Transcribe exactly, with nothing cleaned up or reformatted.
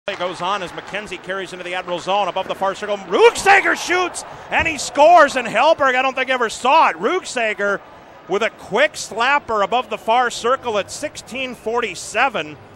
Play goes on as McKenzie carries into the Admiral zone above the far circle. Ruegsegger shoots and he scores, and Hellberg, I don't think ever saw it. Ruegsegger with a quick slapper above the far circle at sixteen forty-seven.